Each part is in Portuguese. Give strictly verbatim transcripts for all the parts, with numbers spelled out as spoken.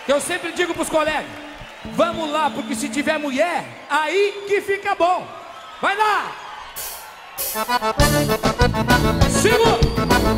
que eu sempre digo pros colegas: vamos lá, porque se tiver mulher, aí que fica bom. Vai lá! Segura!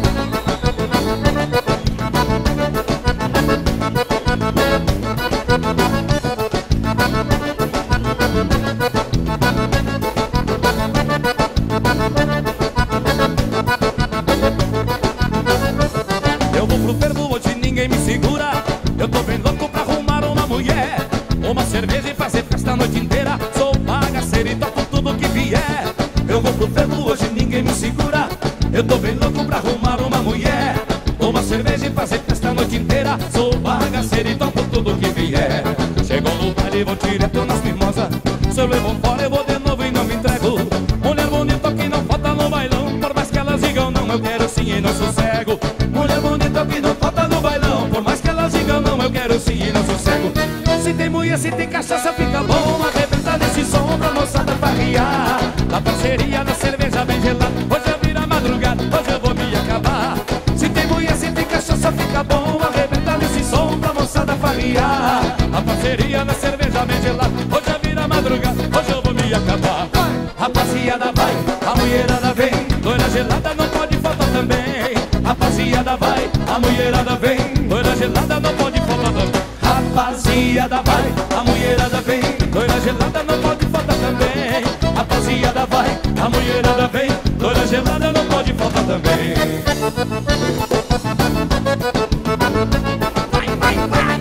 Eu vou pro fervo, hoje ninguém me segura. Eu tô bem louco pra arrumar uma mulher, uma cerveja e fazer festa a noite inteira. Sou bagaceiro e toco tudo que vier. Eu vou pro fervo, hoje ninguém me segura. Eu tô bem louco pra arrumar uma mulher, uma cerveja e fazer festa a noite inteira. Sou bagaceiro e toco tudo que vier. Chegou no baile, vou direto nas mimosas. Se eu levo fora, eu vou de novo e não me entrego. Mulher bonita que não falta no bailão, por mais que elas digam não, eu quero sim e não sossego. Mulher bonita que não falta no bailão, por mais que elas digam não, eu quero sim e não sossego. Se tem mulher, se tem cachaça, fica bom. Arrebentar nesse som pra moçada farriar. Na parceria, na cerveja bem gelada. Hoje eu viro a madrugada, hoje eu vou me acabar. Se tem mulher, se tem cachaça, fica bom. Arrebentar nesse som pra moçada farriar. Na parceria, na cerveja bem gelada. Hoje eu viro a madrugada, hoje eu vou me acabar. Rapaziada vai, a mulherada vem. Loira gelada não pode faltar também. Rapaziada vai, a mulherada vem. Loira gelada não pode faltar também. Rapaziada vai, a mulherada vem. Loira gelada não pode faltar também. Rapaziada vai, a mulherada vem. Loira gelada não pode faltar também. Vai, vai, vai.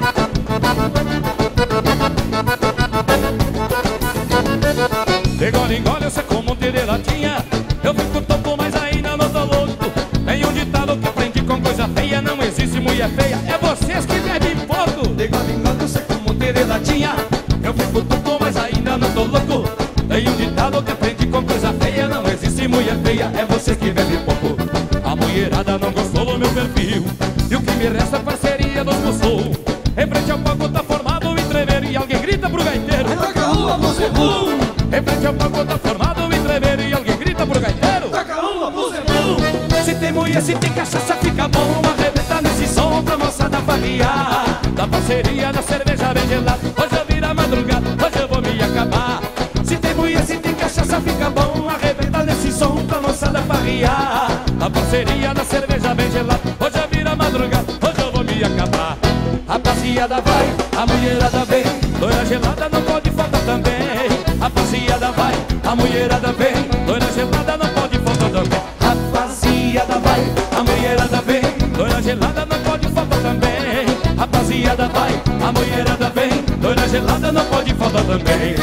Engole, engole, eu sei como ter latinha. Eu fico tonto, mas ainda não tô louco. Tem um ditado que aprendi com coisa feia: não existe mulher feia, é vocês que bebem pouco. Engole, engole, eu sei como ter latinha. Eu fico tonto, mas ainda não tô louco. Tem um ditado que aprendi com coisa feia: não existe mulher feia, é vocês que bebem pouco. A mulherada não gostou do meu perfil, e o que me resta é parceria dos moços. Em frente ao palco tá formado um entreveiro e alguém grita pro gaiteiro: Taca uma pro Zebu. em frente ao palco tá formado um entreveiro e alguém grita pro gaiteiro: Taca uma pro Zebu. se tem mulher, se tem cachaça, fica bom. Arrebentar nesse som pra moçada farriar. Da parceria, da cerveja bem gelada. Hoje eu viro a madrugada, hoje eu vou me acabar. Se tem mulher, se tem cachaça, fica bom. Arrebentar nesse som pra moçada farriar. Da parceria, da cerveja bem gelada. Hoje eu viro a madrugada, hoje eu vou me acabar. Rapaziada vai, a mulherada vem. Loira gelada não pode faltar também. Rapaziada vai, a mulherada vem. Loira gelada não pode faltar também. Rapaziada vai, a mulherada vem. Loira gelada não pode faltar também. Rapaziada vai, a mulherada vem. Loira gelada não pode faltar também.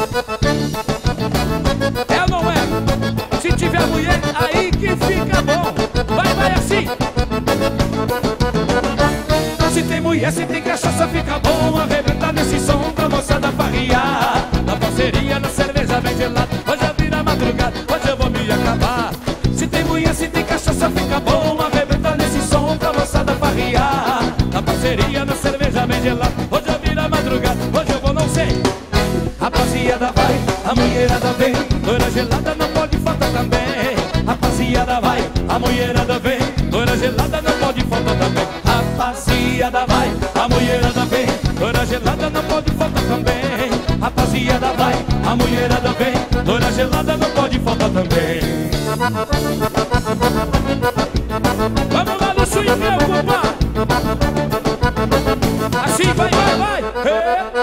É ou não é? Se tiver mulher, aí que fica bom. Vai, vai assim. Se tem mulher, se tem cachaça, fica bom. Arrebentar nesse som pra moçada farriar. Na parceria, na cerveja bem gelada. Hoje eu viro a madrugada, hoje eu vou me acabar. Se tem mulher, se tem cachaça, fica bom. Arrebentar nesse som pra moçada farriar. Na parceria, na cerveja bem gelada. Hoje eu viro a madrugada, hoje eu vou não sei. Rapaziada vai, a mulherada vem. Loira gelada não pode faltar também. Rapaziada vai, a mulherada vem. Loira gelada não pode faltar também. Rapaziada vai, a mulherada vem. Loira gelada não pode faltar também. Rapaziada vai, a mulherada vem. Loira gelada não pode faltar também. Vamos lá no swing, meu compadre. Assim vai, vai, vai. Hey.